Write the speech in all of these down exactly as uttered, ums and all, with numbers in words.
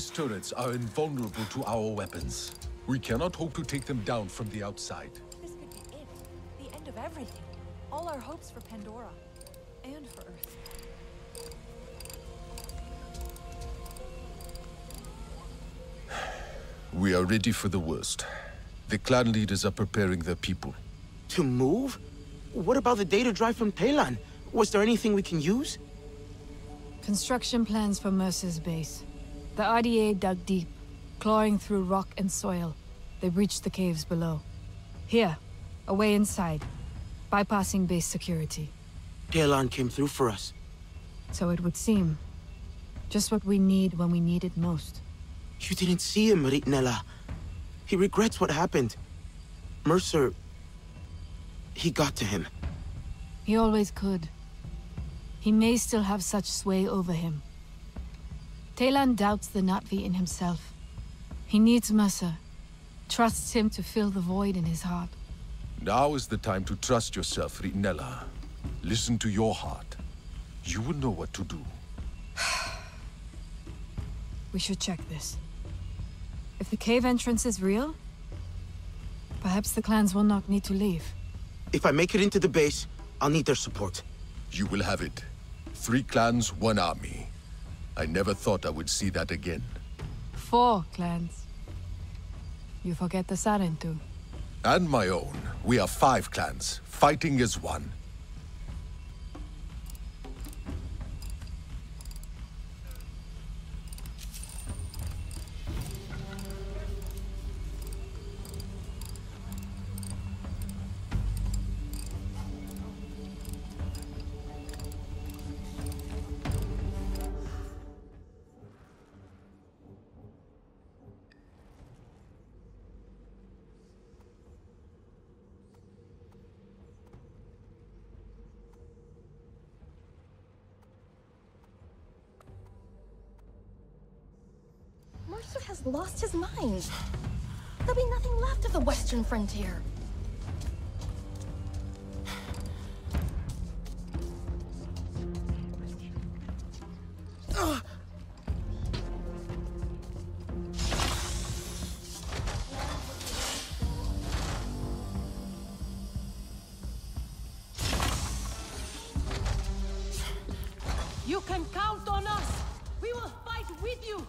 These turrets are invulnerable to our weapons. We cannot hope to take them down from the outside. This could be it. The end of everything. All our hopes for Pandora. And for Earth. We are ready for the worst. The clan leaders are preparing their people. To move? What about the data drive from Talon? Was there anything we can use? Construction plans for Mercer's base. The R D A dug deep, clawing through rock and soil. They reached the caves below. Here, away inside, bypassing base security. Talon came through for us. So it would seem. Just what we need when we need it most. You didn't see him, Ritnella. He regrets what happened. Mercer... he got to him. He always could. He may still have such sway over him. Talon doubts the Na'vi in himself. He needs Mercer. Trusts him to fill the void in his heart. Now is the time to trust yourself, Ritnella. Listen to your heart. You will know what to do. We should check this. If the cave entrance is real, perhaps the clans will not need to leave. If I make it into the base, I'll need their support. You will have it. Three clans, one army. I never thought I would see that again. Four clans. You forget the Sarentu. And my own. We are five clans, fighting as one. Mercer has lost his mind. There'll be nothing left of the Western frontier. You can count on us! We will fight with you!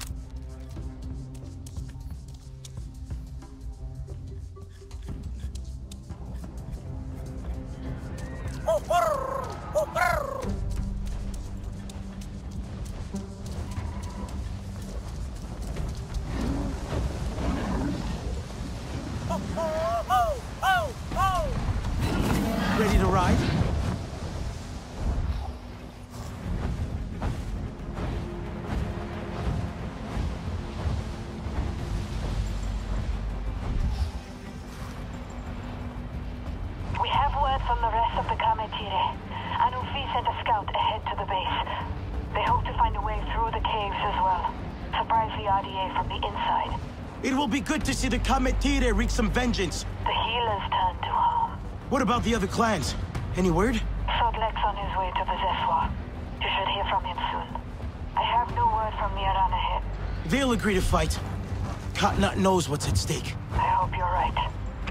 Ready to ride? We have word from the rest of the Kametire. Anufi sent a scout ahead to the base. They hope to find a way through the caves as well. Surprise the R D A from the inside. It will be good to see the Kametire wreak some vengeance. The healers turn to harm. What about the other clans? Any word? Sodlek's on his way to the Zeswa. You should hear from him soon. I have no word from Miran ahead. They'll agree to fight. Katnat knows what's at stake. I hope you're right.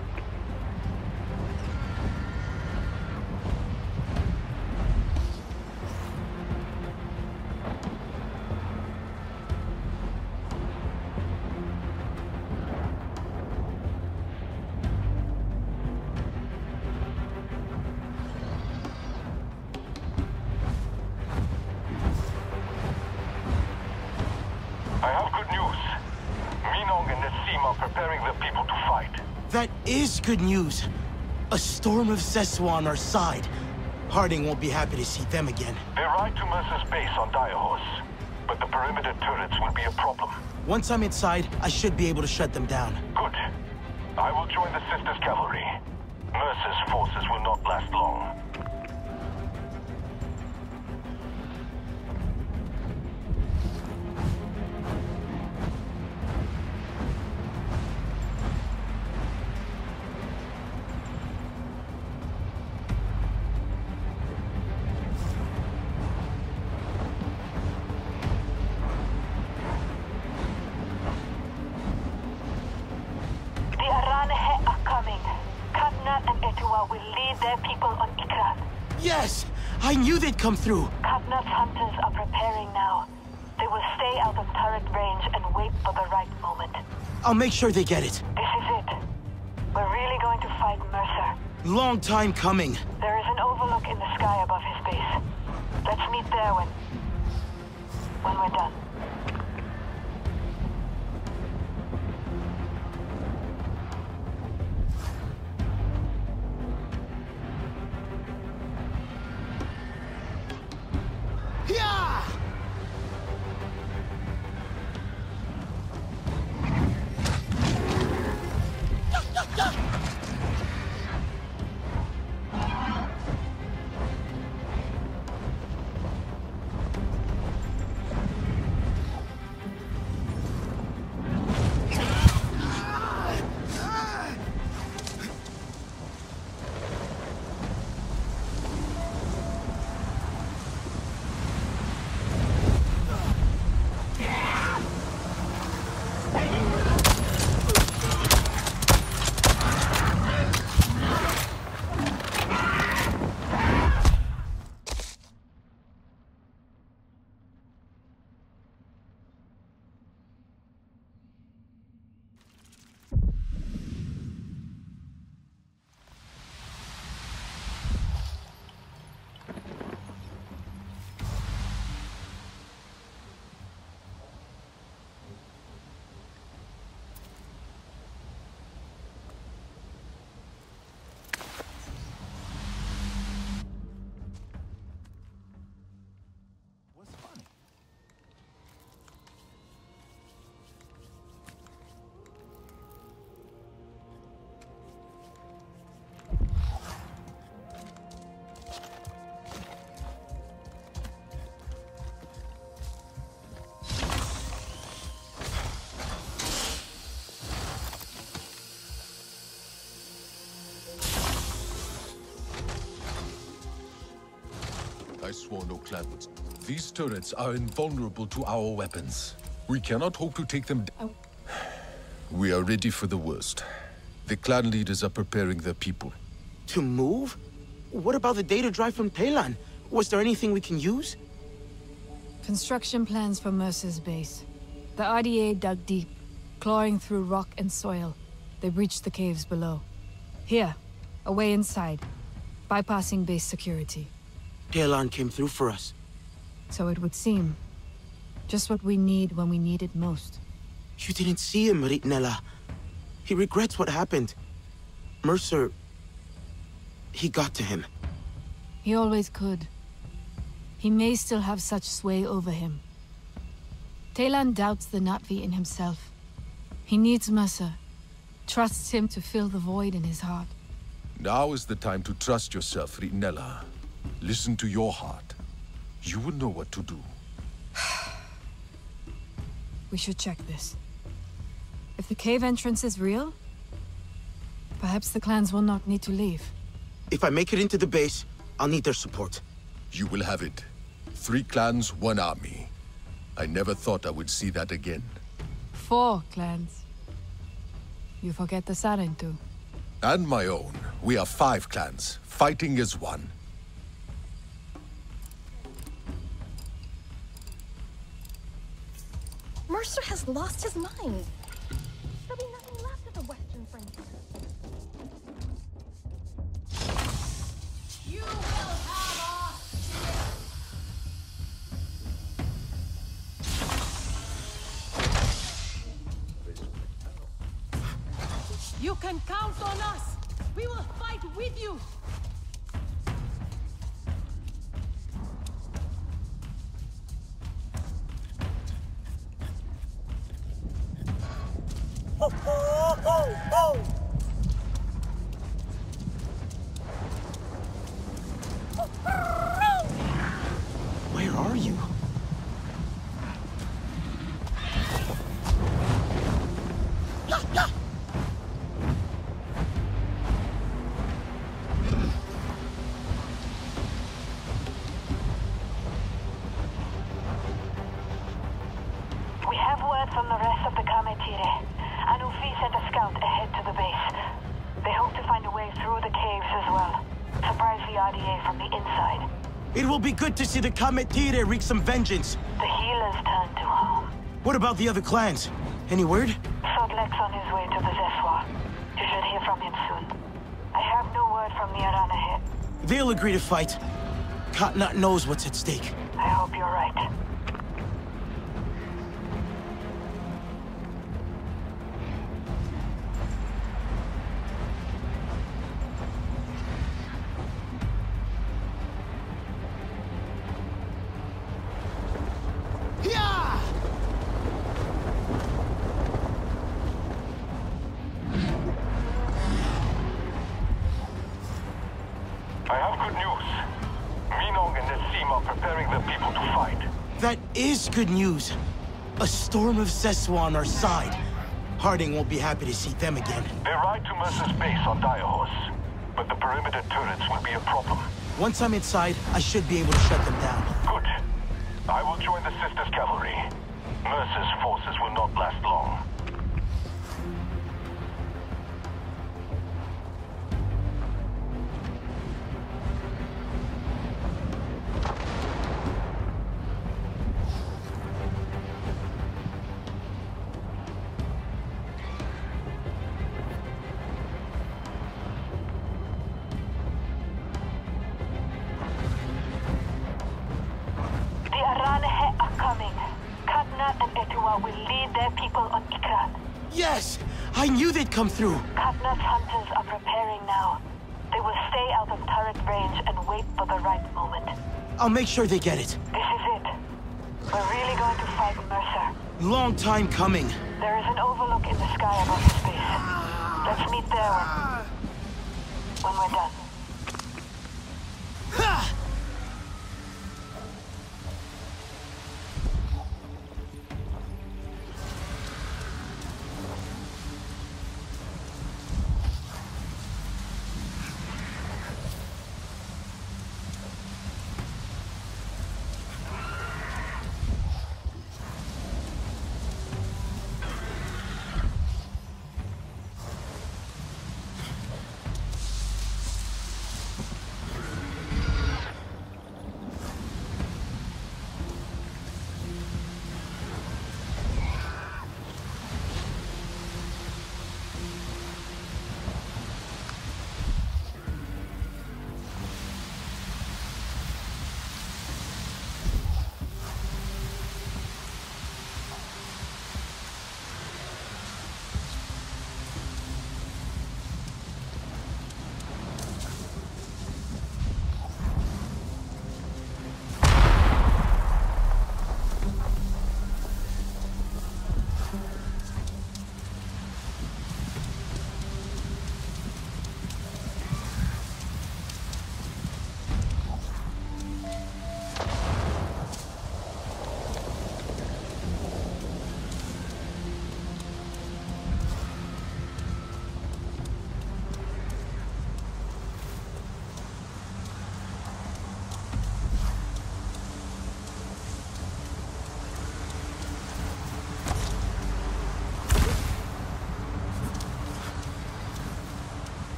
I have good news. Minong and Nassim are preparing their people to fight. That is good news. A storm of Zeswa on our side. Harding won't be happy to see them again. They ride to Mercer's base on Direhorse, but the perimeter turrets will be a problem. Once I'm inside, I should be able to shut them down. Good. I will join the Sisters' cavalry. Mercer's forces will not last long. Kiowa will lead their people on Ikran. Yes! I knew they'd come through! Katnav's hunters are preparing now. They will stay out of turret range and wait for the right moment. I'll make sure they get it. This is it. We're really going to fight Mercer. Long time coming. There is an overlook in the sky above his base. Let's meet there when... when we're done. Yeah! I swore no clan would. These turrets are invulnerable to our weapons. We cannot hope to take them down. We are ready for the worst. The clan leaders are preparing their people. To move? What about the data drive from Telan? Was there anything we can use? Construction plans for Mercer's base. The R D A dug deep, clawing through rock and soil. They breached the caves below. Here, a way inside, bypassing base security. Telan came through for us. So it would seem. Just what we need when we need it most. You didn't see him, Riitnella. He regrets what happened. Mercer... he got to him. He always could. He may still have such sway over him. Telan doubts the Na'vi in himself. He needs Mercer. Trusts him to fill the void in his heart. Now is the time to trust yourself, Riitnella. Listen to your heart. You will know what to do. We should check this. If the cave entrance is real, perhaps the clans will not need to leave. If I make it into the base, I'll need their support. You will have it. Three clans, one army. I never thought I would see that again. Four clans. You forget the Sarentu. And my own. We are five clans, fighting as one. Mercer has lost his mind. There'll be nothing left of the Western frontier. You will have us. You can count on us. We will fight with you. Where are you? We have word from the rest of the Kametire. Anufi sent a scout ahead to the base. through the caves as well. Surprise the R D A from the inside. It will be good to see the Kamet Tire wreak some vengeance. The healers turn to home. What about the other clans? Any word? Sodlek's on his way to the Zeswa. You should hear from him soon. I have no word from the Arana. They'll agree to fight. Katnat knows what's at stake. I hope you're right. That is good news. A storm of Zeswa on our side. Harding won't be happy to see them again. They ride to Mercer's base on Direhorse, but the perimeter turrets will be a problem. Once I'm inside, I should be able to shut them down. Good. I will join the Sisters' cavalry. Mercer's forces will not last long. Yes! I knew they'd come through! Katnat's hunters are preparing now. They will stay out of turret range and wait for the right moment. I'll make sure they get it. This is it. We're really going to fight Mercer. Long time coming. There is an overlook in the sky above his base. Let's meet there when, when we're done. Ha!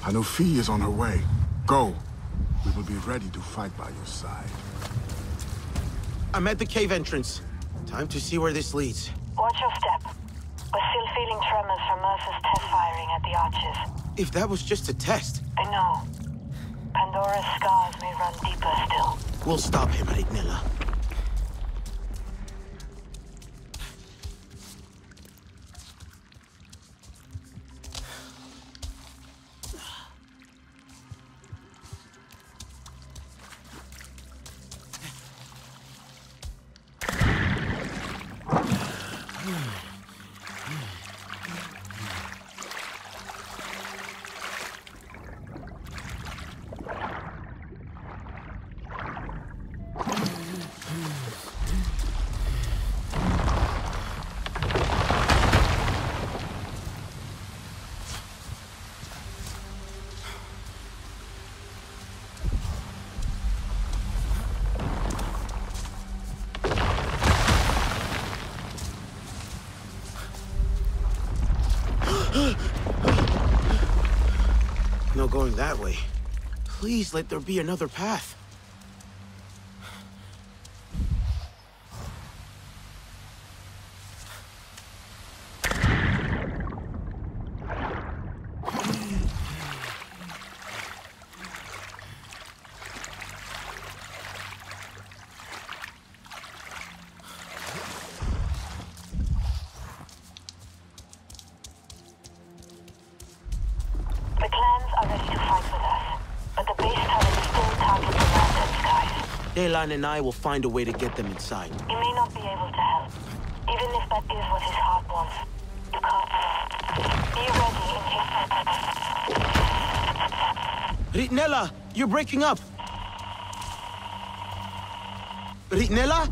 Hanufi is on her way. Go. We will be ready to fight by your side. I'm at the cave entrance. Time to see where this leads. Watch your step. We're still feeling tremors from Mercer's test firing at the arches. If that was just a test... I know. Pandora's scars may run deeper still. We'll stop him, Ritnilla. No going that way. Please let there be another path. Daylan and I will find a way to get them inside. You may not be able to help. Even if that is what his heart wants. You can't. Be ready in case... Ritnella! You're breaking up! Ritnella?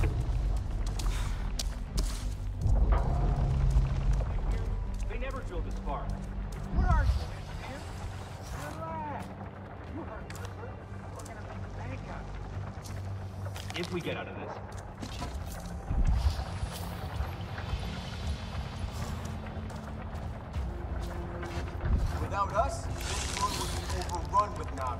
They never drilled this far. Where are you, man? Relax. You heard me. We're gonna make a bank out of it. If we get out of this. Without us, this road would be overrun with Na'vi.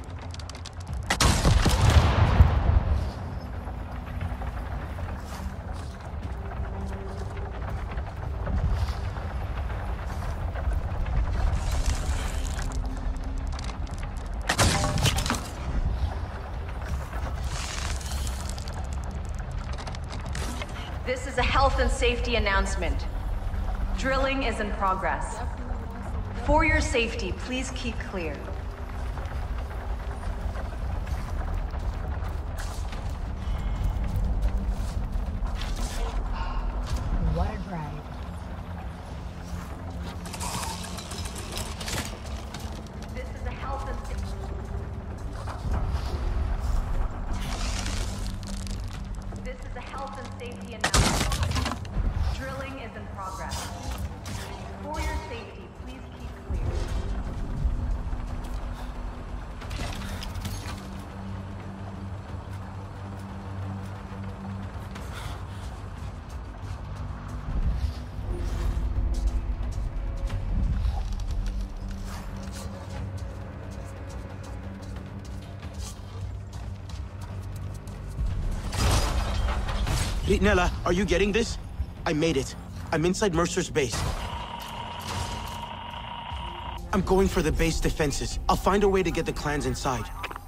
This is a health and safety announcement. Drilling is in progress. For your safety, please keep clear. What a ride. This is a health and safety... This is a health and safety announcement. Drilling is in progress. For your safety, please keep clear. Ritnella, are you getting this? I made it. I'm inside Mercer's base. I'm going for the base defenses. I'll find a way to get the clans inside.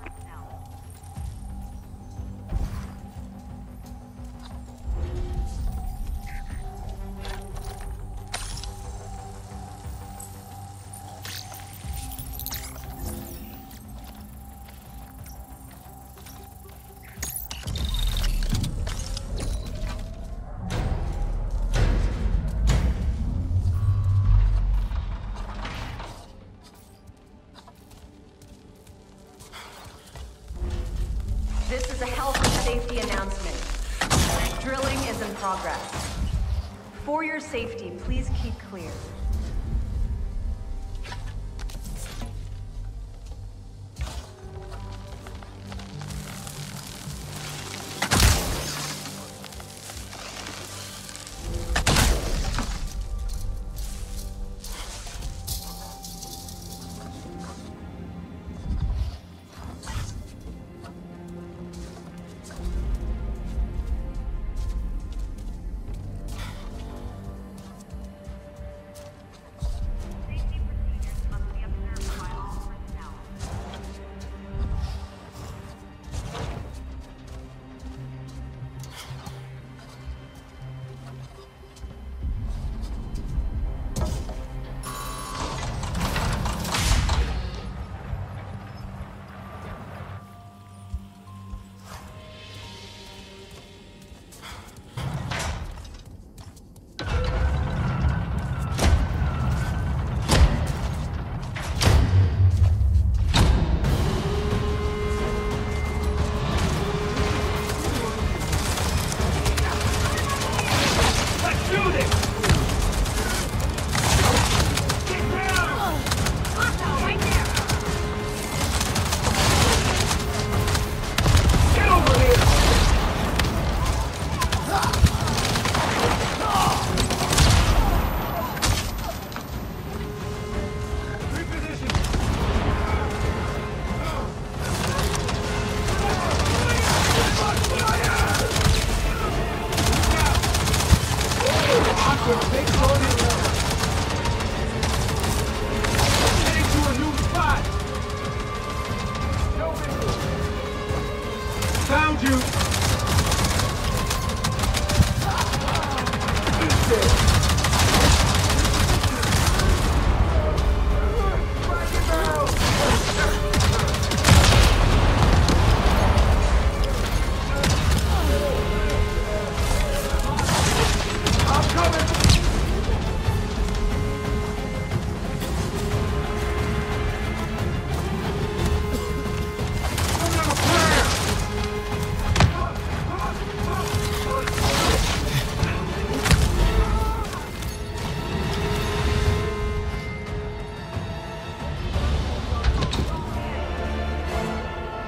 This is a health and safety announcement. Drilling is in progress. For your safety, please keep clear.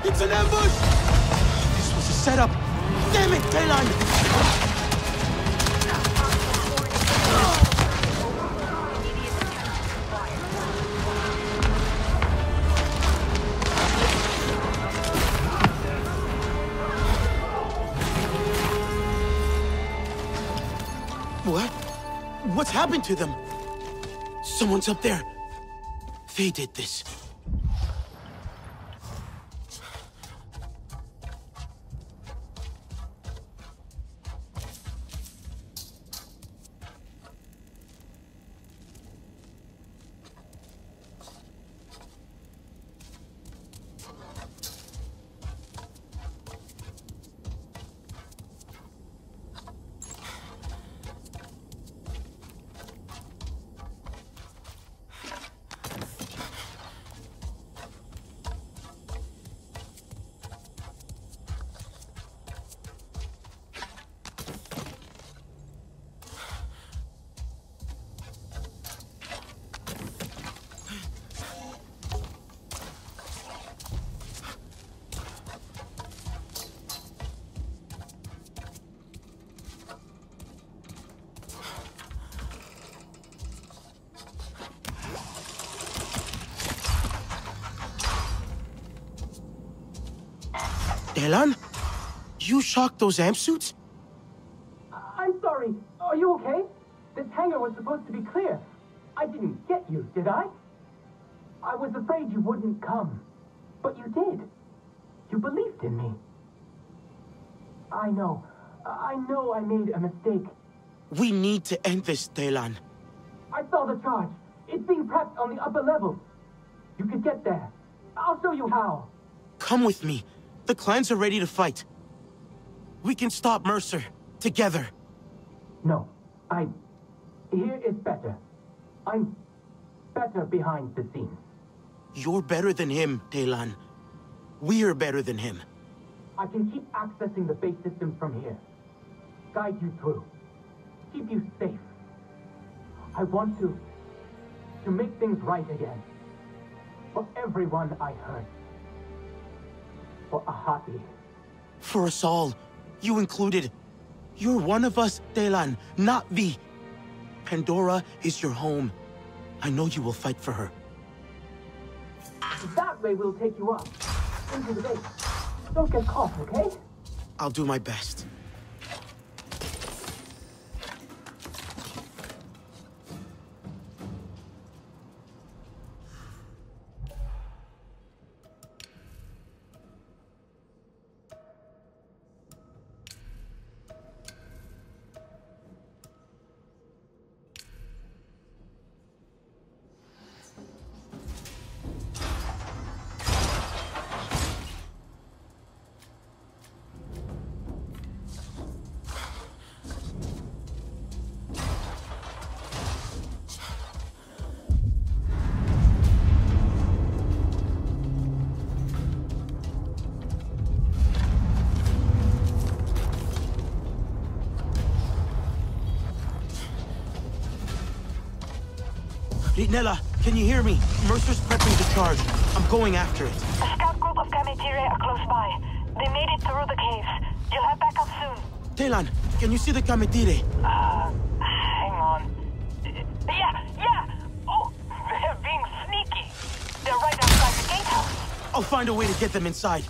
It's an ambush! This was a setup! Damn it, Talon! What? What's happened to them? Someone's up there. They did this. Talon? You shocked those amp suits? I'm sorry. Are you okay? This hangar was supposed to be clear. I didn't get you, did I? I was afraid you wouldn't come. But you did. You believed in me. I know. I know I made a mistake. We need to end this, Talon. I saw the charge. It's being prepped on the upper level. You could get there. I'll show you how. Come with me. The clans are ready to fight. We can stop Mercer, together. No, I... Here is better. I'm better behind the scenes. You're better than him, Talon. We're better than him. I can keep accessing the base systems from here. Guide you through. Keep you safe. I want to... to make things right again. For everyone I hurt. For Ahati. For us all. You included. You're one of us, Talon, not V. Pandora is your home. I know you will fight for her. That way we'll take you up. Into the base. Don't get caught, okay? I'll do my best. Nella, can you hear me? Mercer's prepping to charge. I'm going after it. A scout group of Kametire are close by. They made it through the caves. You'll have backup soon. Talon, can you see the Kametire? Uh, hang on. Yeah, yeah! Oh, they're being sneaky. They're right outside the gatehouse. I'll find a way to get them inside.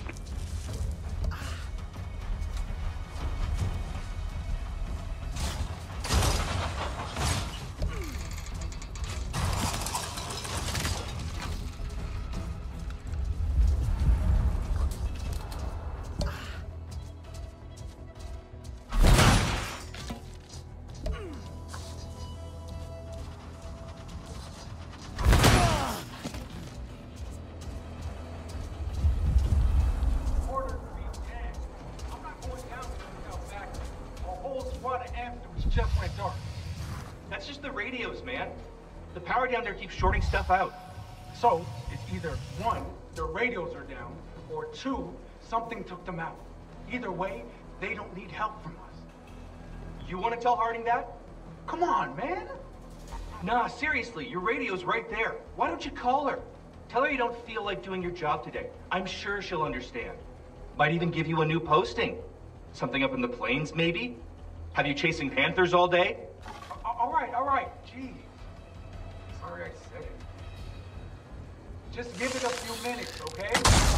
Down there keeps shorting stuff out. So, it's either one, their radios are down, or two, something took them out. Either way, they don't need help from us. You want to tell Harding that? Come on, man! Nah, seriously, your radio's right there. Why don't you call her? Tell her you don't feel like doing your job today. I'm sure she'll understand. Might even give you a new posting. Something up in the plains, maybe? Have you chasing panthers all day? All right, all right. Gee. Sorry I said it. Just give it a few minutes, okay?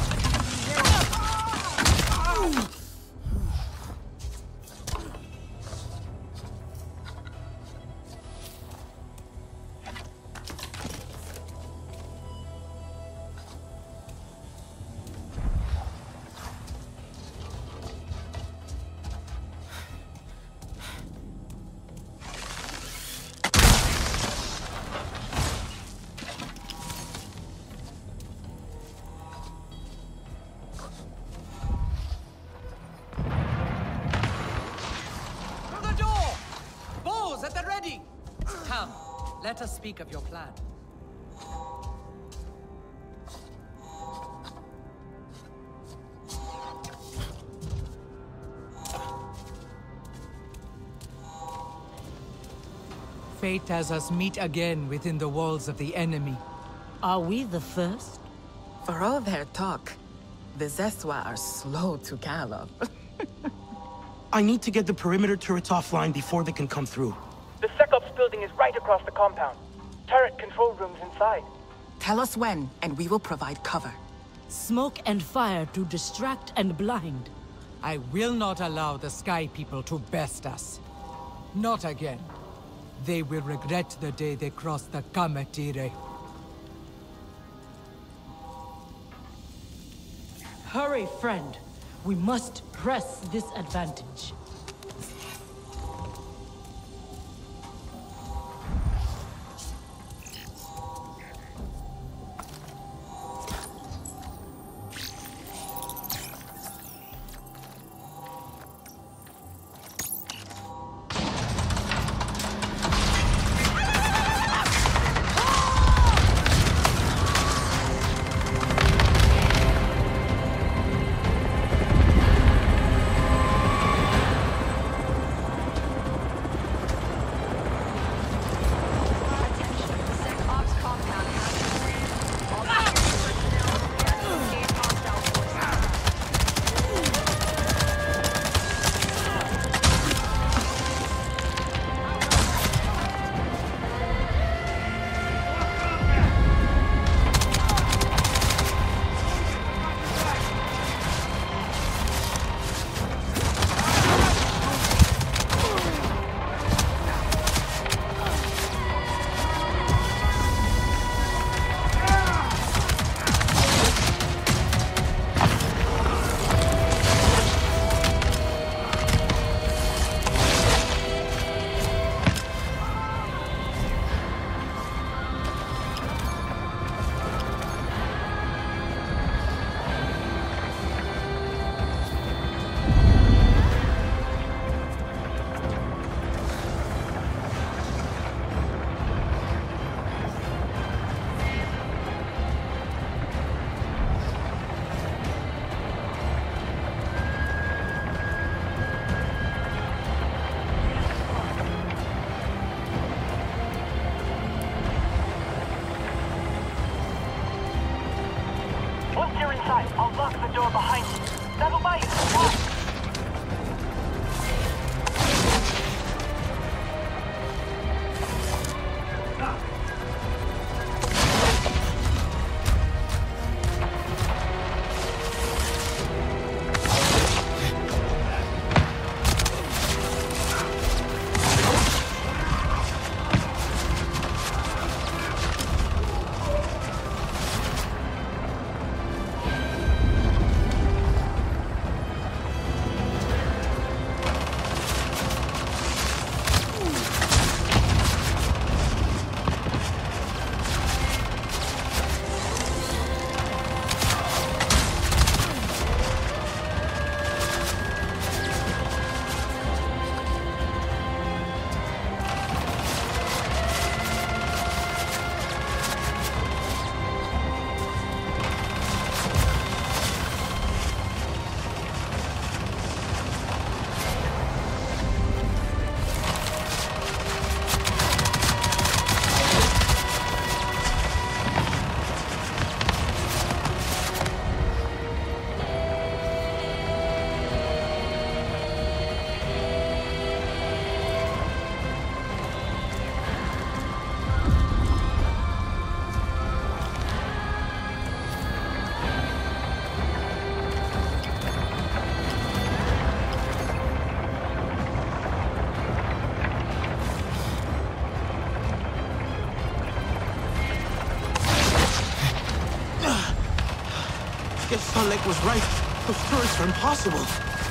Yeah. Let us speak of your plan. Fate has us meet again within the walls of the enemy. Are we the first? For all their talk, the Zeswa are slow to gallop. I need to get the perimeter turrets offline before they can come through. The SecOps building is right across the compound. Turret control rooms inside. Tell us when, and we will provide cover. Smoke and fire to distract and blind. I will not allow the Sky People to best us. Not again. They will regret the day they crossed the Kametire. Hurry, friend. We must press this advantage. I'll lock the door behind you. That'll buy you some time. guess Salek was right. Those turrets are impossible.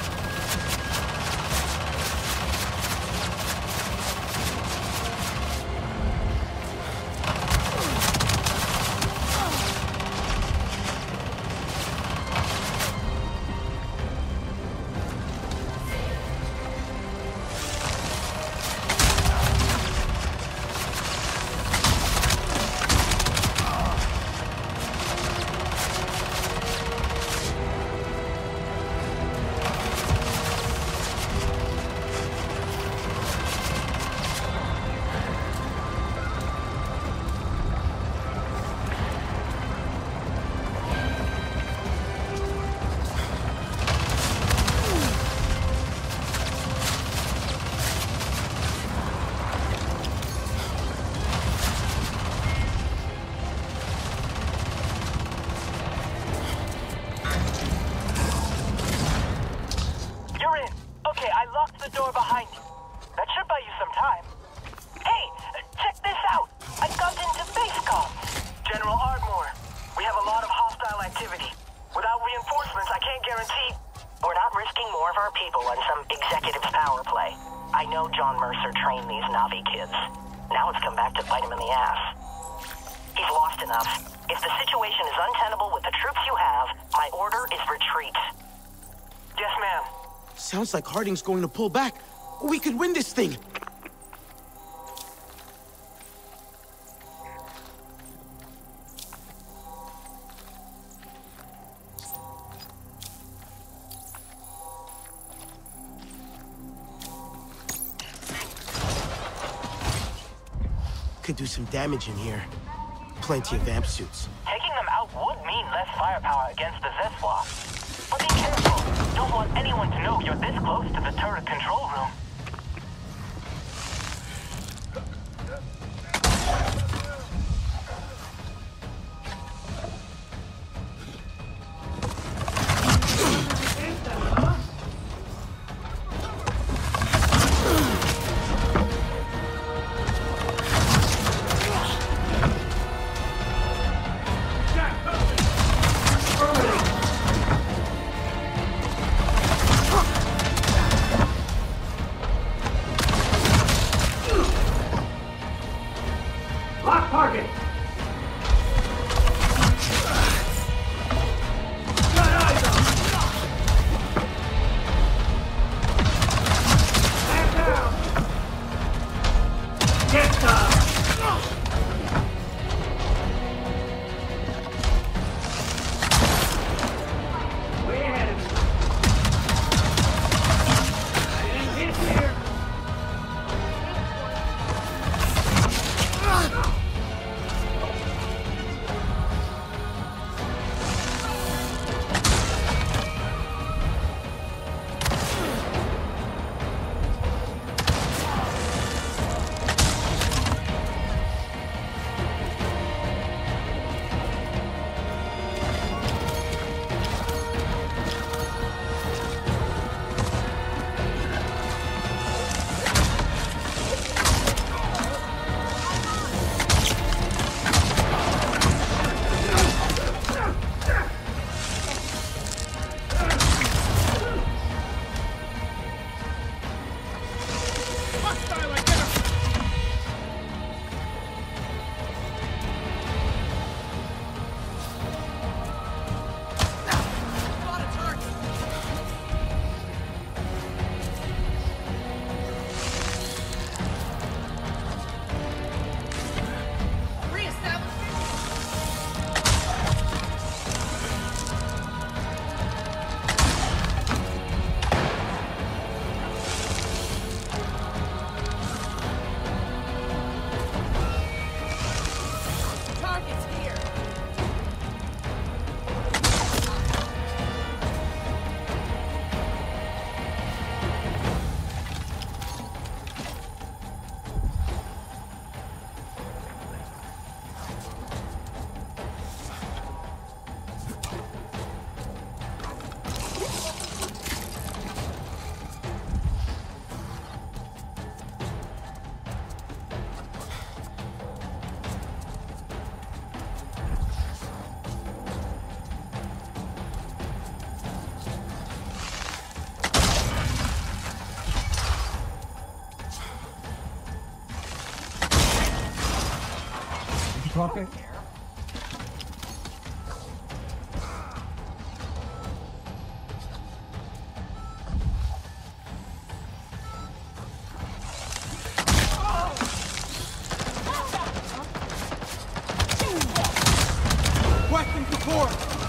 Sounds like Harding's going to pull back. We could win this thing. Could do some damage in here. Plenty of amp suits. Taking them out would mean less firepower against the Zeswa. But be careful. Don't want anyone to know you're this close to the turret control room. Drop it. Weapon before!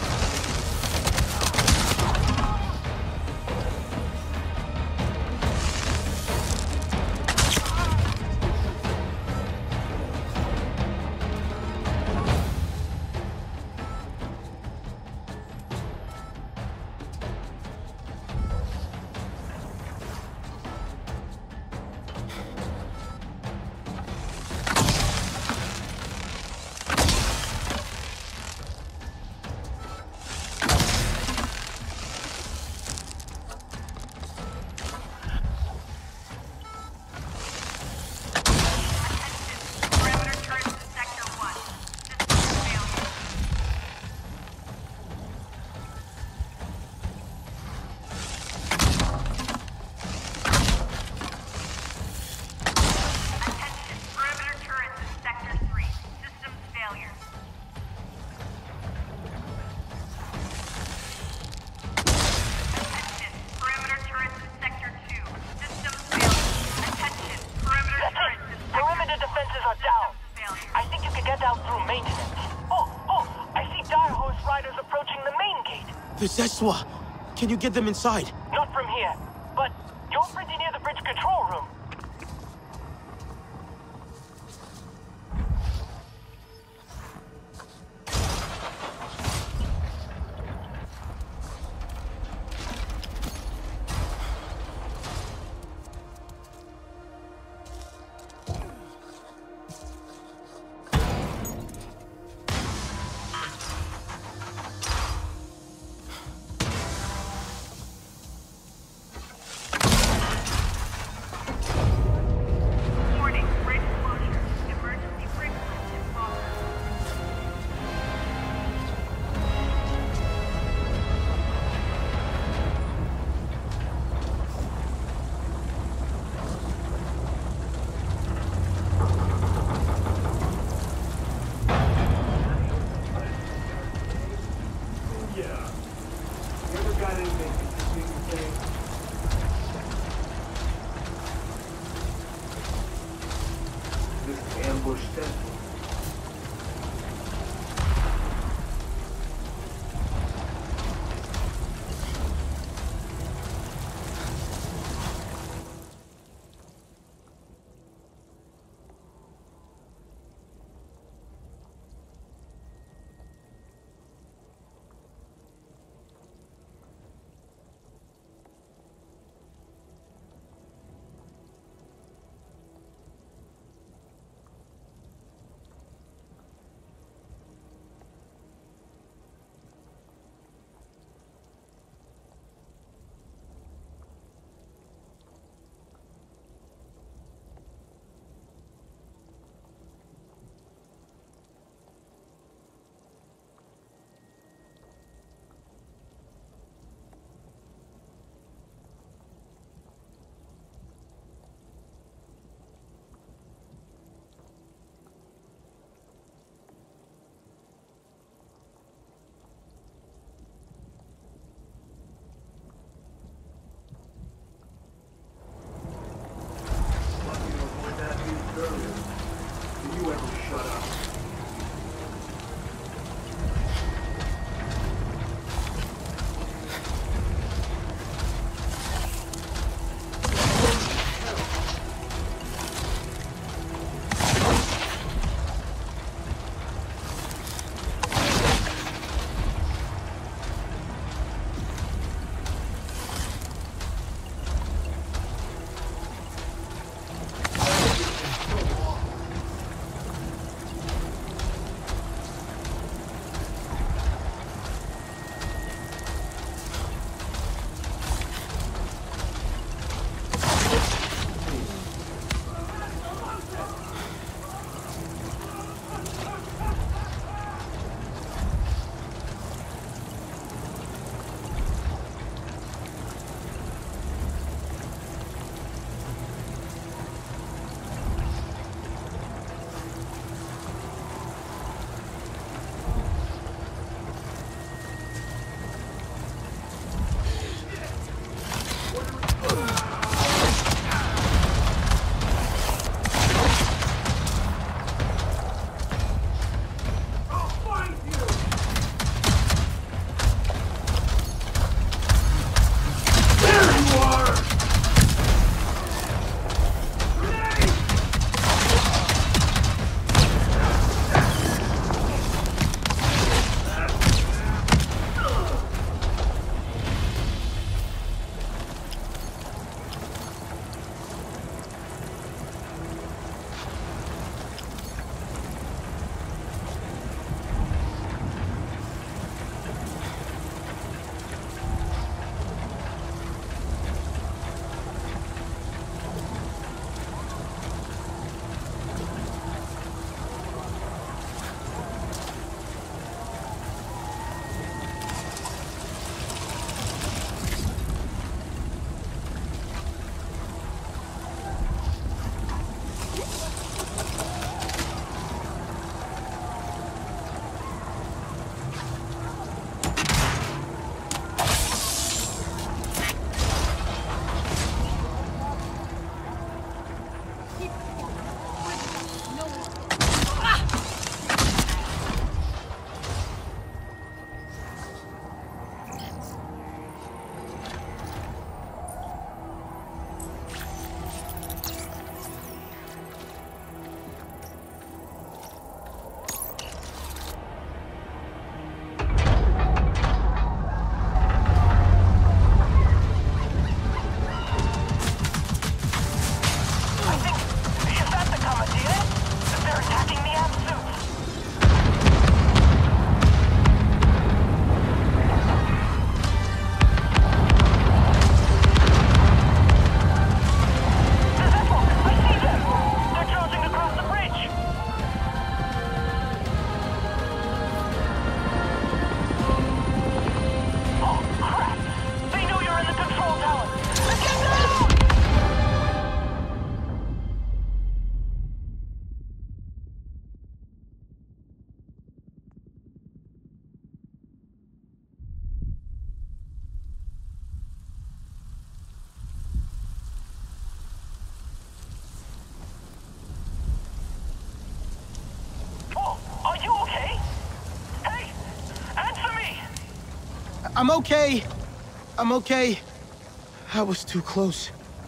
The Zeswa! Can you get them inside? Not from here, but you're pretty near the bridge control room. I'm okay. I'm okay. I was too close.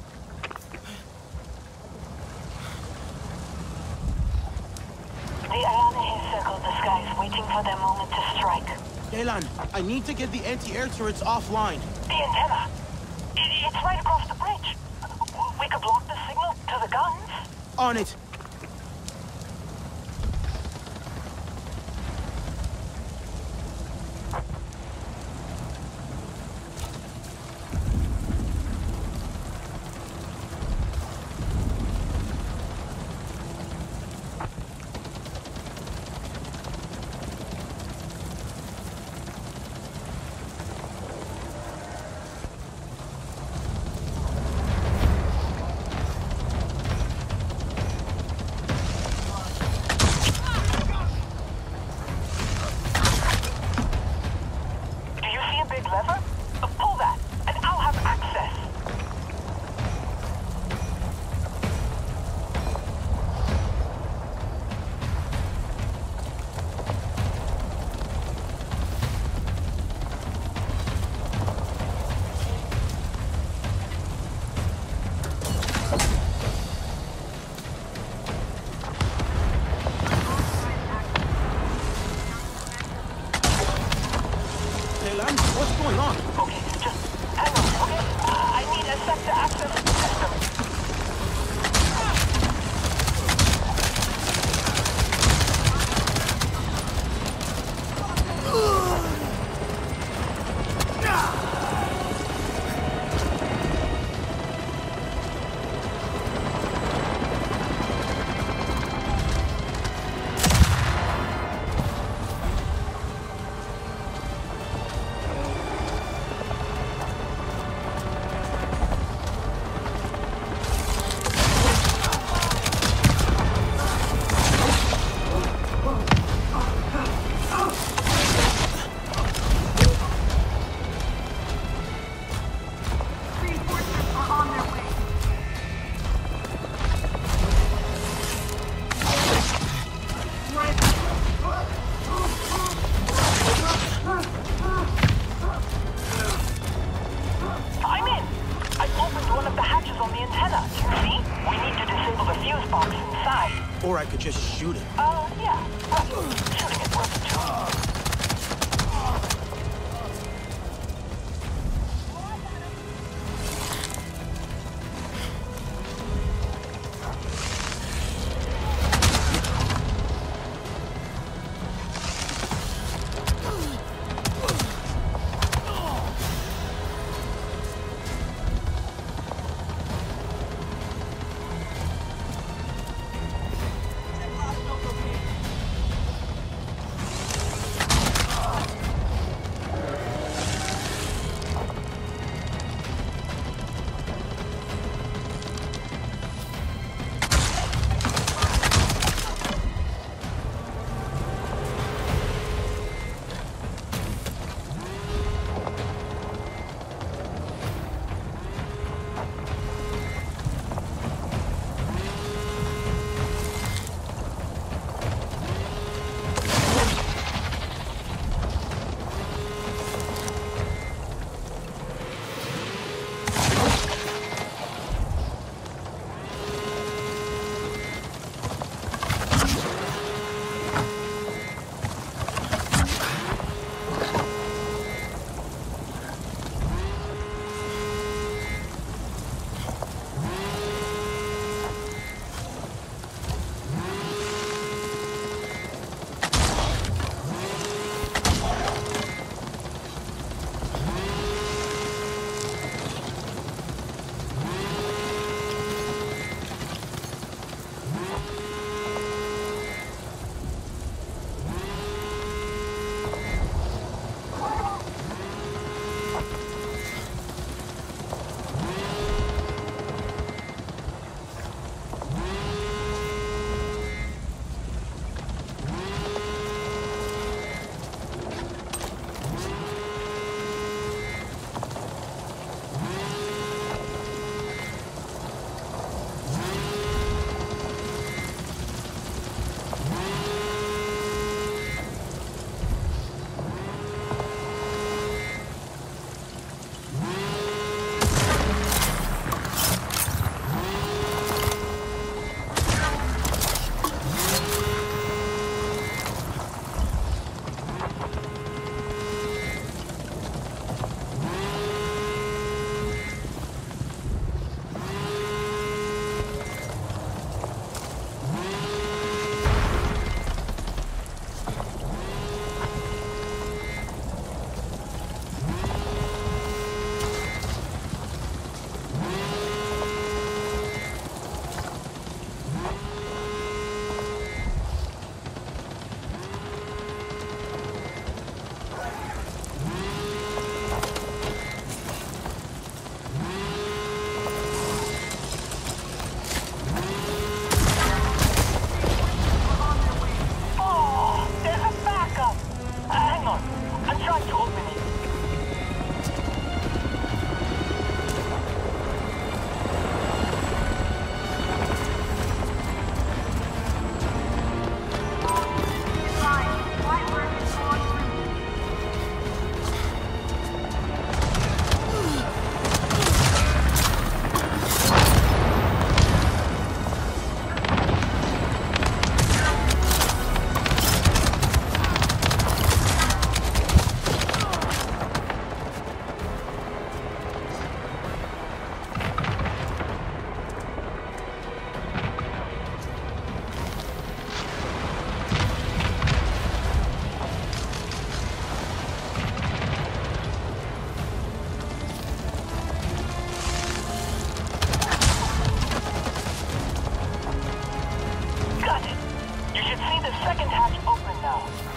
The Ayana has circled the skies, waiting for their moment to strike. Daylan, I need to get the anti-air turrets offline. The antenna. I- It's right across the bridge. We could block the signal to the guns. On it. Or I could just shoot it. Uh, yeah. Well, shooting it worth a try.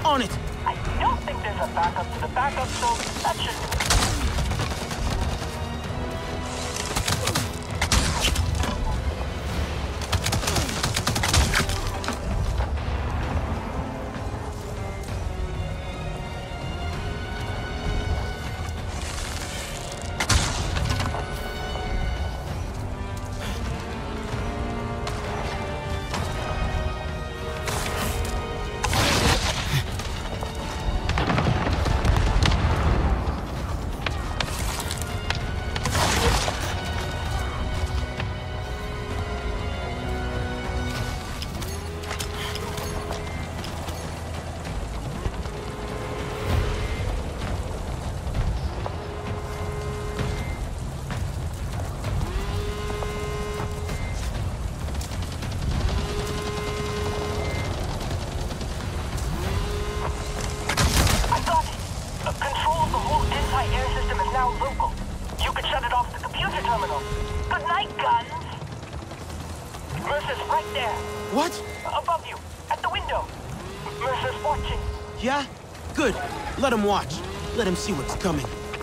On it! I don't think there's a backup to the backup, so that should do it. Let him watch. Let him see what's coming.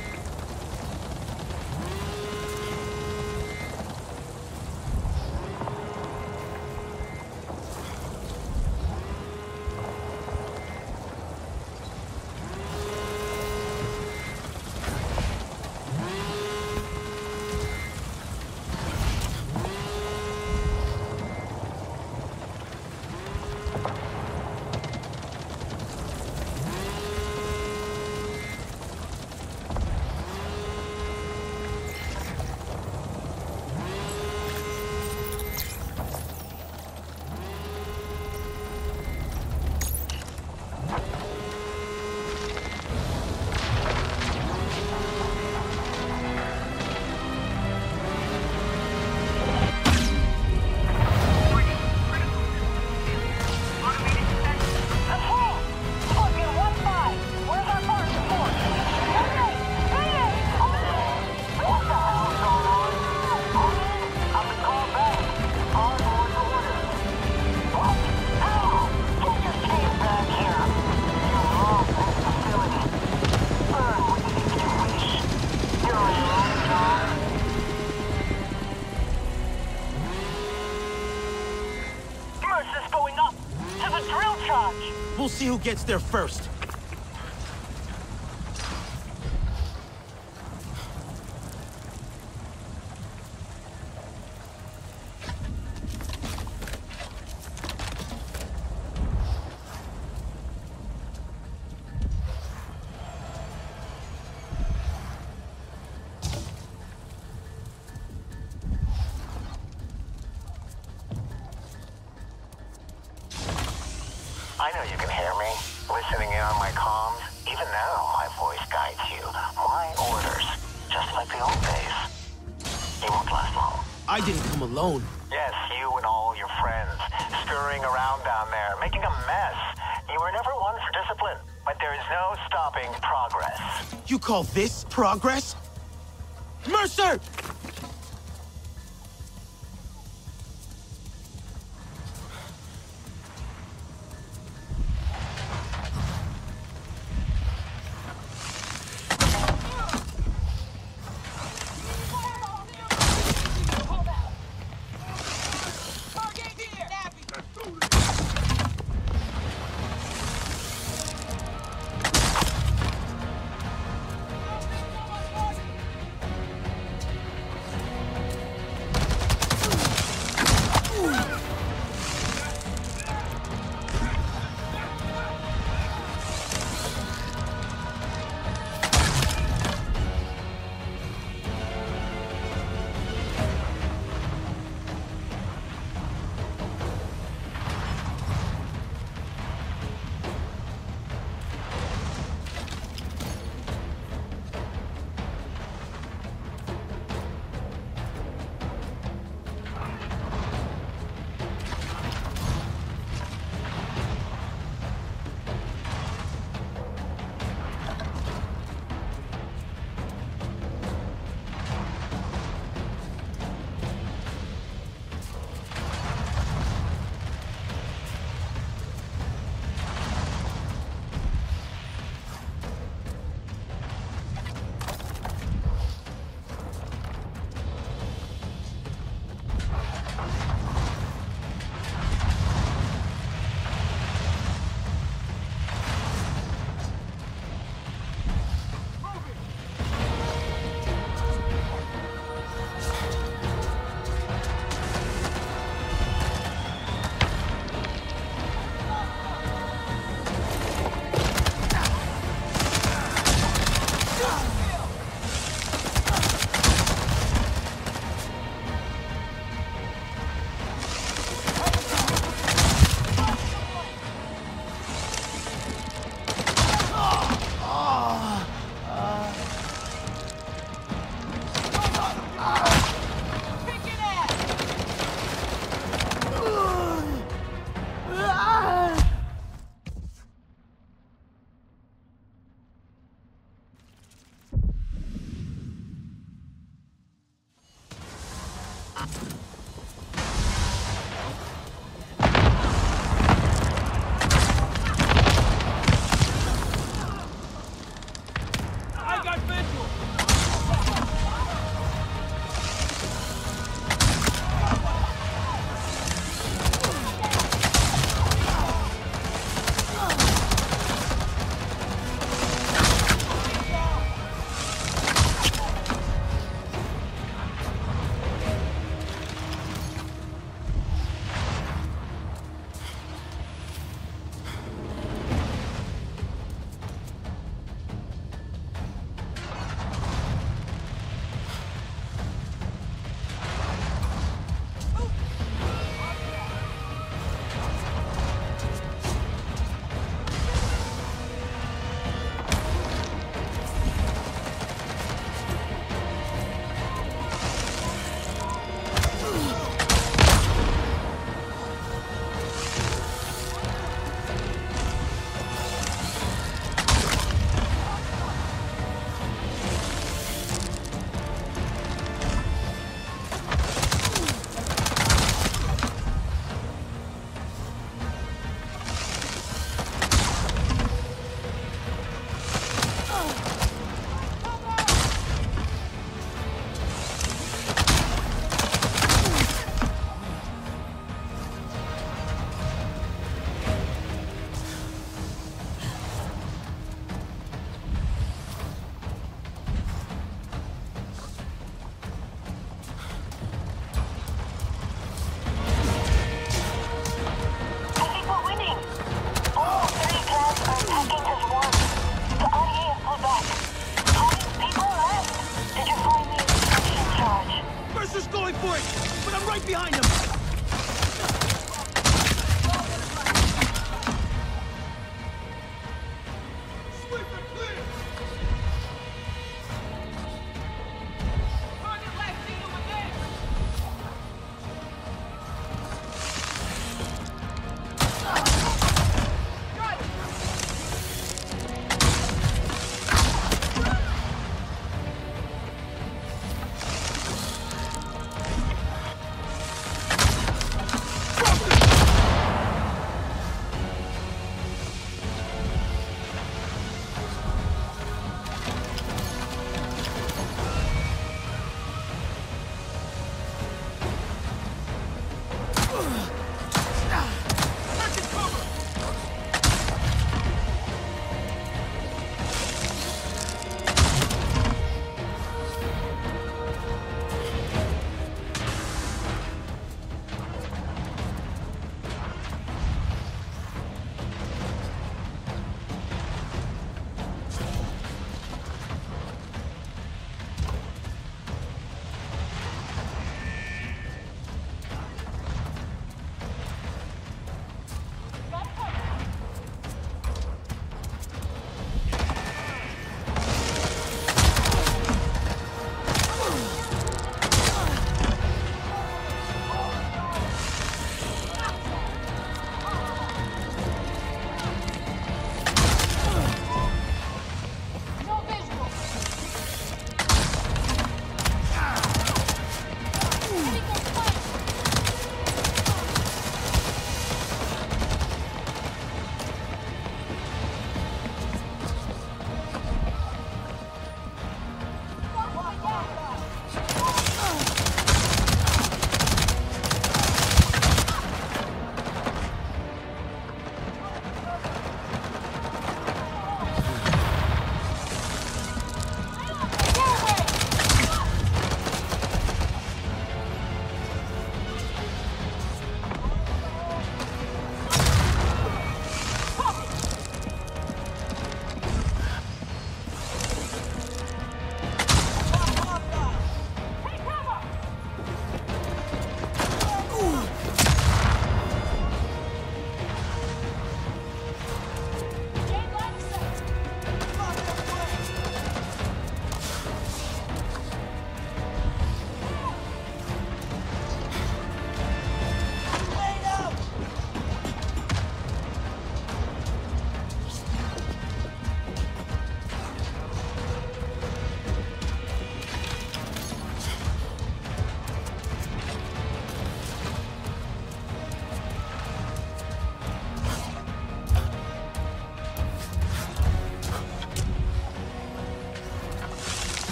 We'll see who gets there first. I know you can hear me, listening in on my comms. Even now, my voice guides you. My orders, just like the old days. You won't last long. I didn't come alone. Yes, you and all your friends, scurrying around down there, making a mess. You were never one for discipline, but there is no stopping progress. You call this progress? Mercer!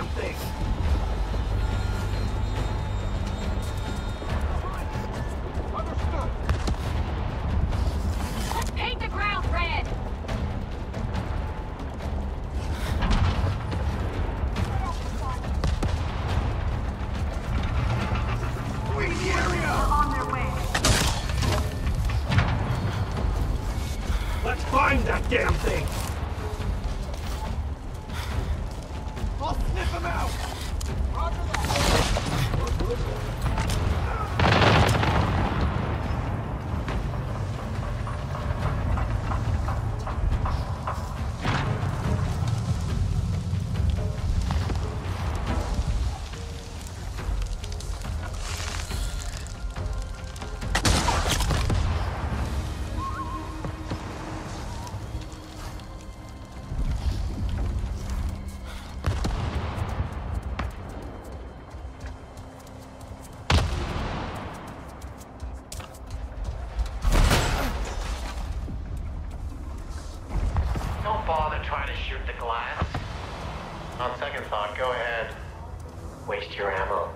thing! Understood! Paint the ground red! Clean the area! We're on their way. Let's find that damn thing! I'll sniff him out! Roger that! Don't bother trying to shoot the glass. On second thought, go ahead. Waste your ammo.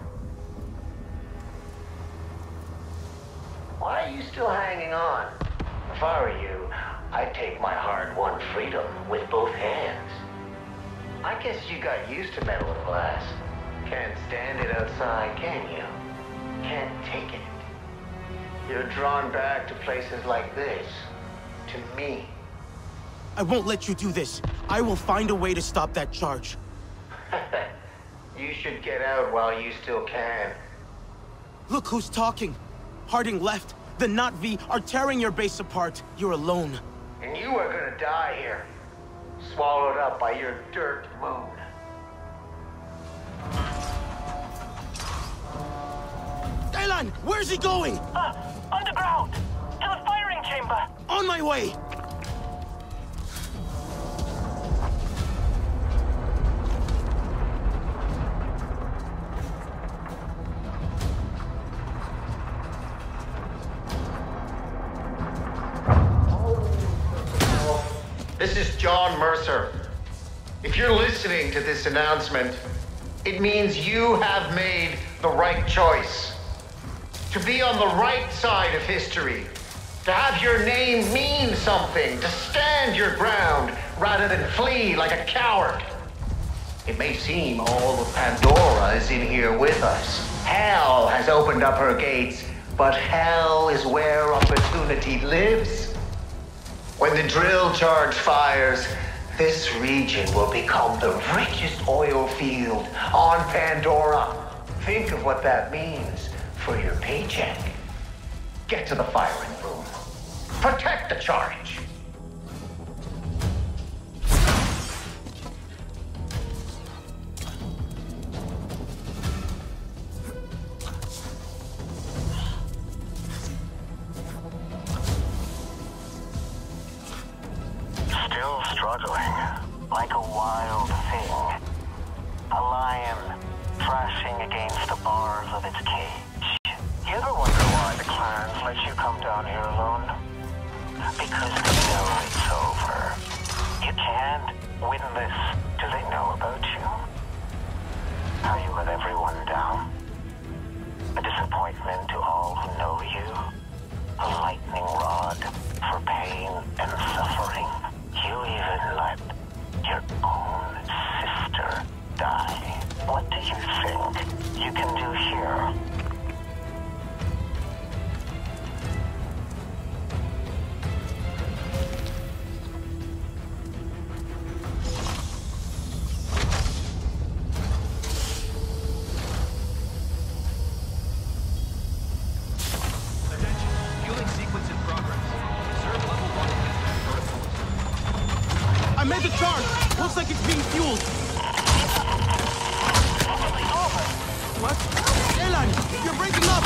Why are you still hanging on? If I were you, I'd take my hard-won freedom with both hands. I guess you got used to metal and glass. Can't stand it outside, can you? Can't take it. You're drawn back to places like this. To me. I won't let you do this. I will find a way to stop that charge. You should get out while you still can. Look who's talking. Harding left. The Na'vi are tearing your base apart. You're alone. And you are gonna die here. Swallowed up by your dirt moon. Daylan, where's he going? Uh, underground! To the firing chamber! On my way! This is John Mercer. If you're listening to this announcement, it means you have made the right choice. To be on the right side of history. To have your name mean something. To stand your ground rather than flee like a coward. It may seem all of Pandora is in here with us. Hell has opened up her gates, but hell is where opportunity lives. When the drill charge fires, this region will become the richest oil field on Pandora. Think of what that means for your paycheck. Get to the firing room. Protect the charge. Still struggling, like a wild thing. A lion thrashing against the bars of its cage. You ever wonder why the clans let you come down here alone? Because they know it's over. You can't win this till they know about you. How you let everyone down. A disappointment to all who know you. A lightning rod for pain and suffering. You even let your own sister die. What do you think you can do here? I made the charge! Looks like it's being fueled! What? Daylan, you're breaking up!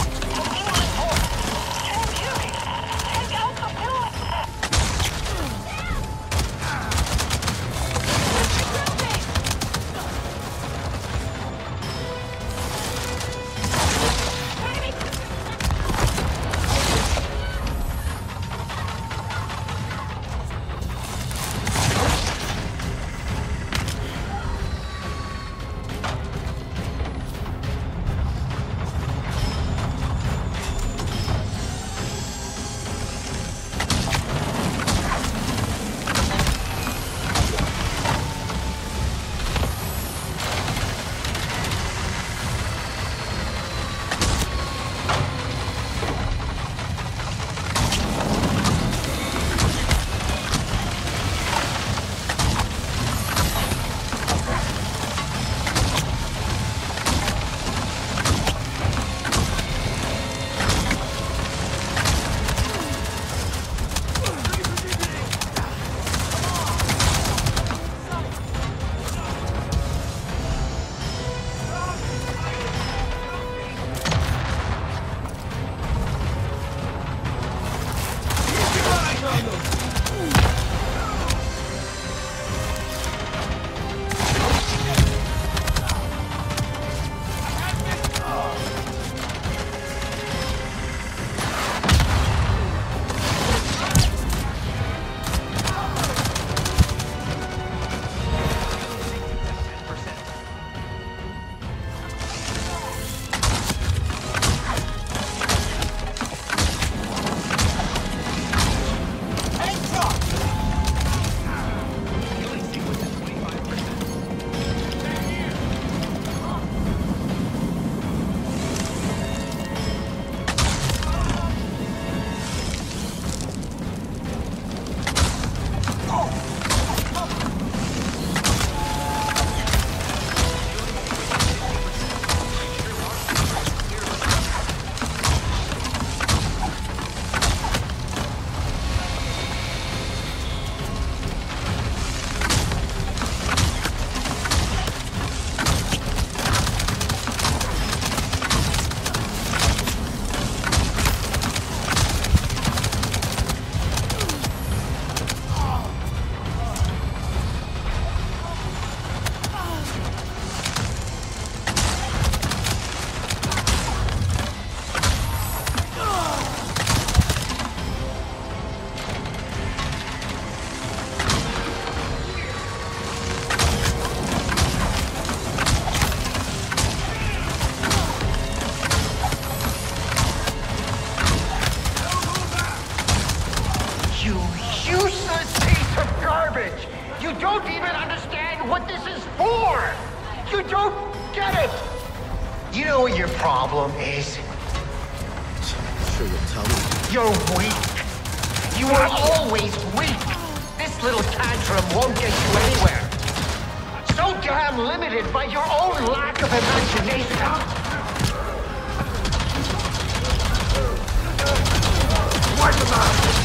You useless piece of garbage! You don't even understand what this is for! You don't get it! You know what your problem is? Sure you'll tell me. You're weak. You were always weak. This little tantrum won't get you anywhere. So damn limited by your own lack of imagination. Wipe him out!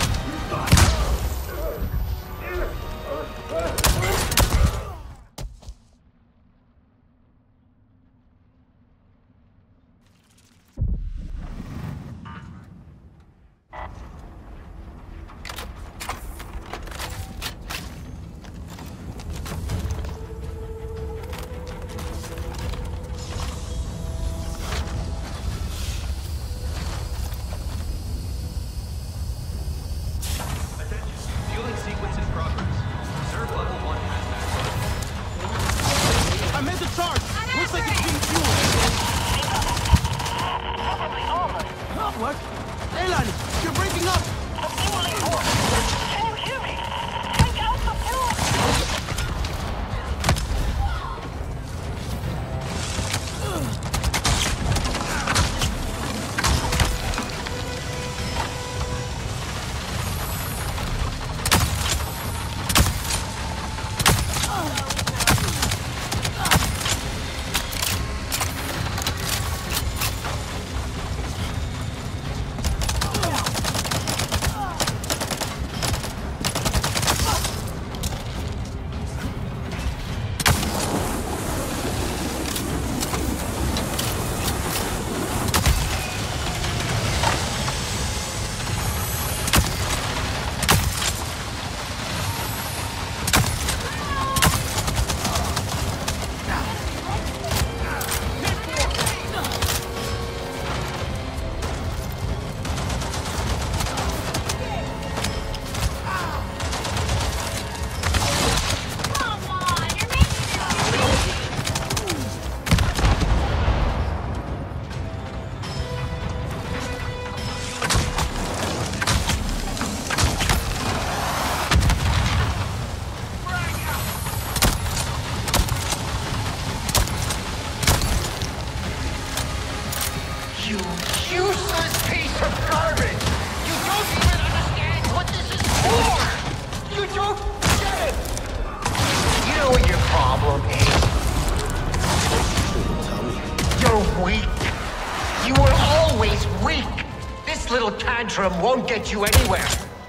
Won't get you anywhere.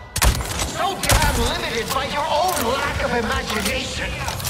So damn limited by your own lack of imagination.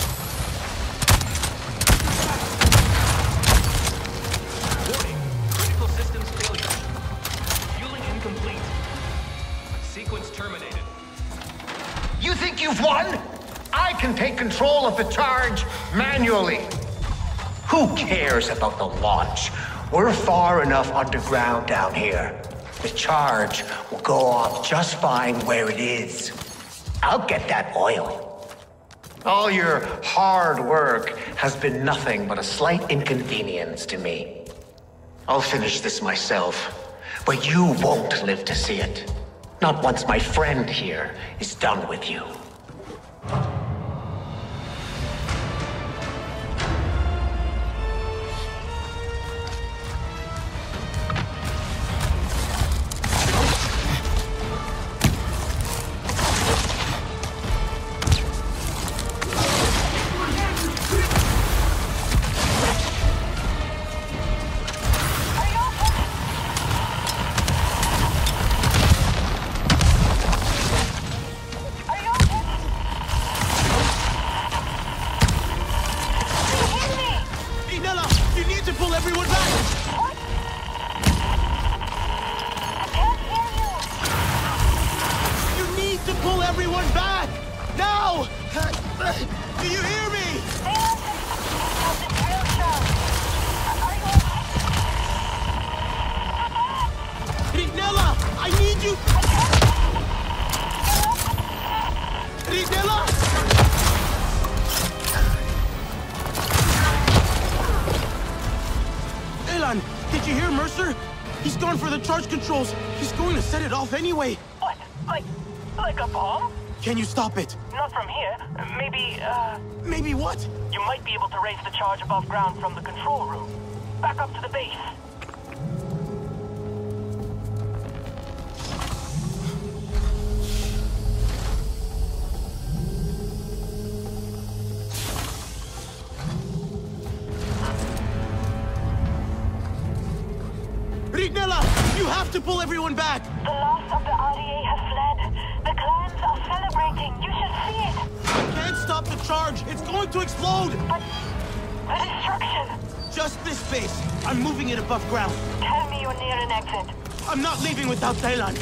Warning. Critical systems failure. Fueling incomplete. Sequence terminated. You think you've won? I can take control of the charge manually. Who cares about the launch? We're far enough underground down here. The charge will go off just fine where it is. I'll get that oil. All your hard work has been nothing but a slight inconvenience to me. I'll finish this myself, but you won't live to see it. Not once my friend here is done with you. Did you hear Mercer? He's gone for the charge controls. He's going to set it off anyway. What? I... Like a bomb? Can you stop it? Not from here. Maybe, uh... Maybe what? You might be able to raise the charge above ground from the control room. Back up to the base. Rignella! You have to pull everyone back! The last of the R D A has fled. The clans are celebrating. You should see it. I can't stop the charge. It's going to explode. But the destruction. Just this base. I'm moving it above ground. Tell me you're near an exit. I'm not leaving without Daylan.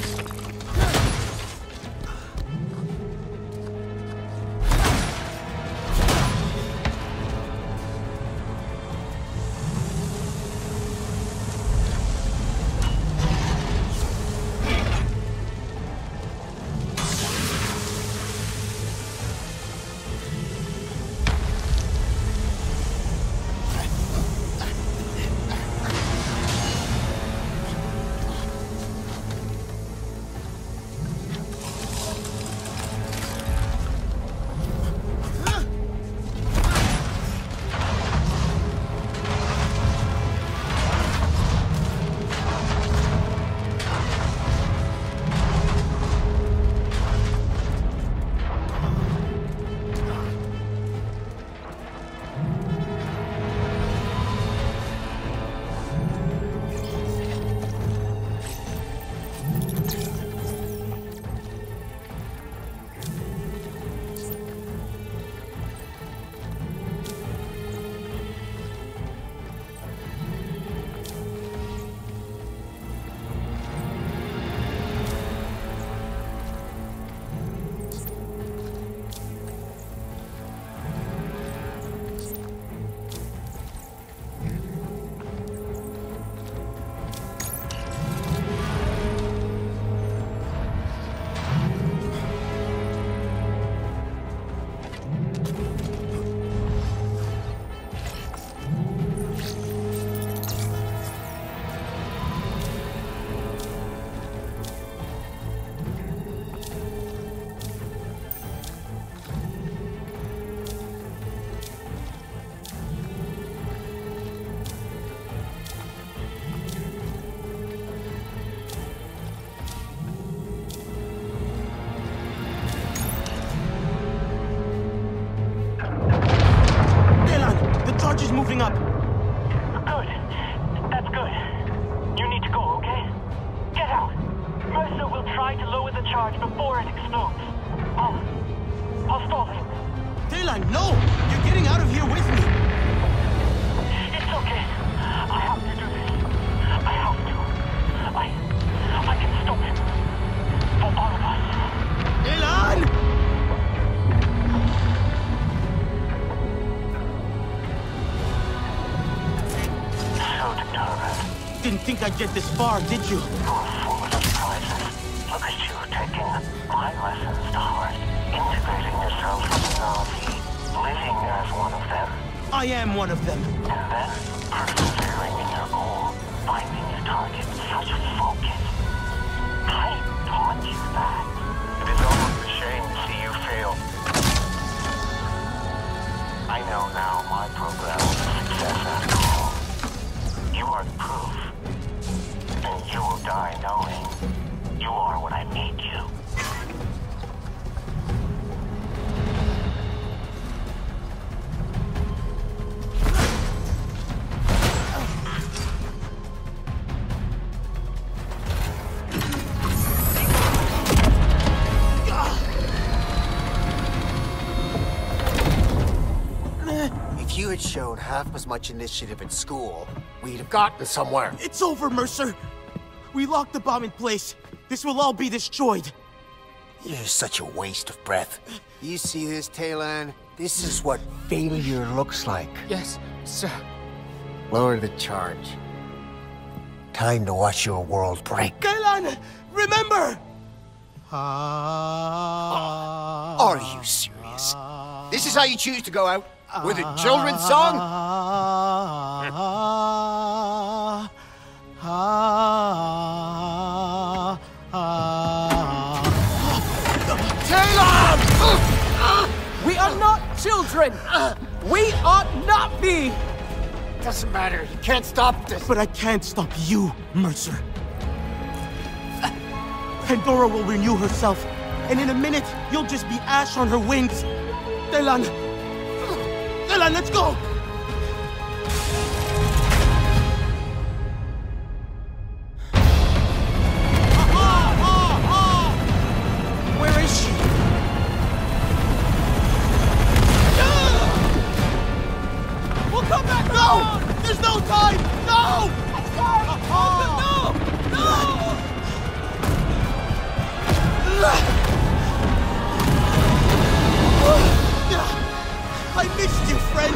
Moving up. Good. That's good. You need to go, okay? Get out. Mercer will try to lower the charge before it explodes. I'll... I'll stall him. Daylan, no! You're getting out of here with me! It's okay. I have to do this. I have to. I... I can stop him. For all of us. Daylan! Didn't think I'd get this far, did you? You're full of surprises. Look at you taking my lessons to heart, integrating yourself with the Na'vi, living as one of them. I am one of them. And then persevering in your goal, finding your target with such focus. I taught you that. It is almost a shame to see you fail. I know now my program was a success after all. You are the proof. And you will die knowing you are what I made you. If you had shown half as much initiative at school, we'd have gotten somewhere. It's over, Mercer. We locked the bomb in place. This will all be destroyed. You're such a waste of breath. You see this, Talon? This is what failure looks like. Yes, sir. Lower the charge. Time to watch your world break. Talon, remember! Uh, are you serious? This is how you choose to go out? With a children's song? Talon! We are not children! We are Na'vi! Doesn't matter. You can't stop this. But I can't stop you, Mercer. Pandora will renew herself, and in a minute, you'll just be ash on her wings. Talon! Talon, let's go! Where is she? We'll come back! No! There's no time! No! I'm sorry! No! No! I missed you, friend!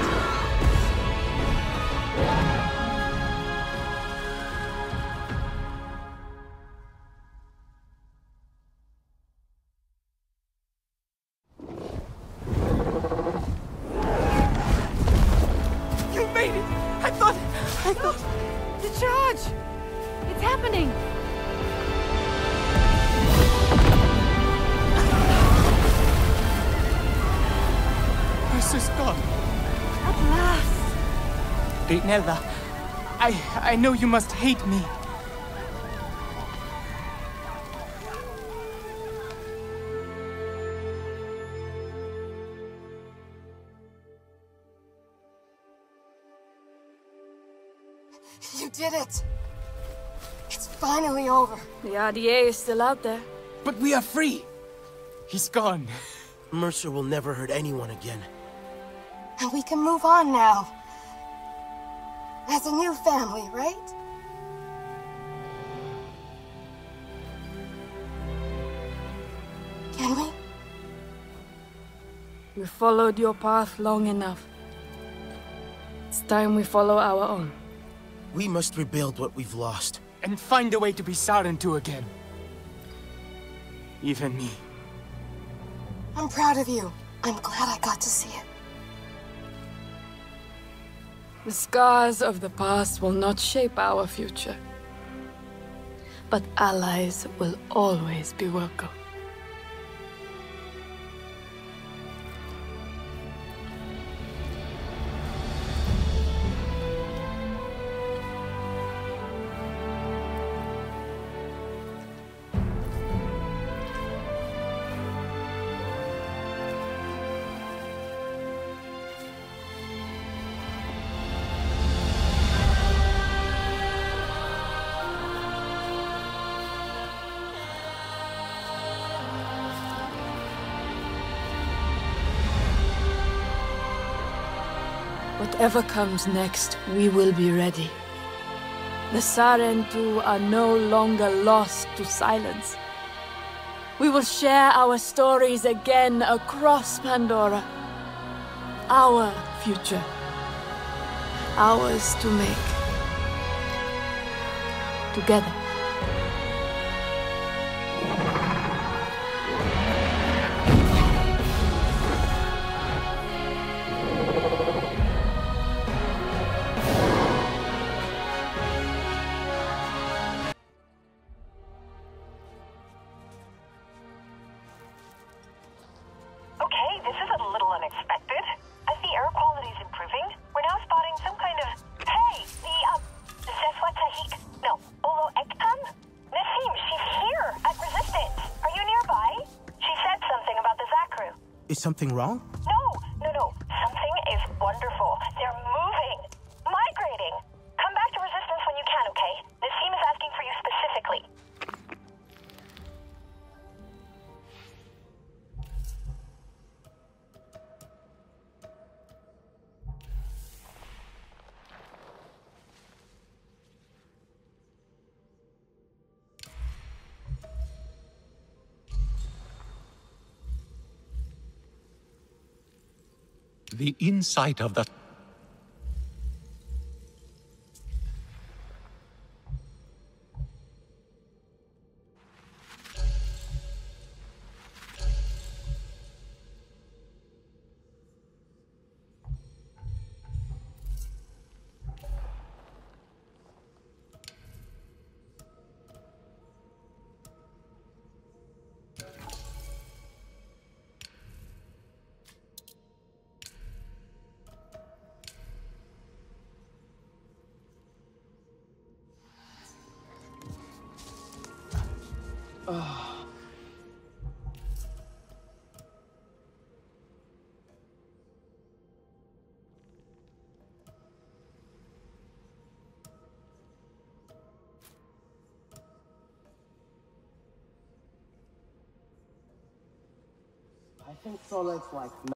You made it! I thought... I thought... The charge! It's happening! Mercer's gone. At last! Nella, I... I know you must hate me. You did it! It's finally over. The R D A is still out there. But we are free! He's gone. Mercer will never hurt anyone again. And we can move on now. As a new family, right? Can we? We followed your path long enough. It's time we follow our own. We must rebuild what we've lost. And find a way to be Sarentu again. Even me. I'm proud of you. I'm glad I got to see it. The scars of the past will not shape our future. But allies will always be welcome. Whatever comes next, we will be ready. The Sarentu are no longer lost to silence. We will share our stories again across Pandora. Our future. Ours to make. Together. Is something wrong? No, no, no. Something is wonderful. They're moving. Migrating. Come back to Resistance when you can, okay? This team is asking for you specifically. The insight of the... I think Solec's like